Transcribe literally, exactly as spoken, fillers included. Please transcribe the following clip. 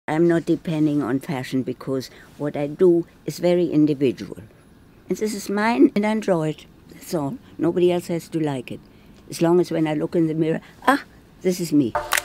I'm not depending on fashion because what I do is very individual. And this is mine and I enjoy it. That's all. Nobody else has to like it. As long as when I look in the mirror, ah, this is me.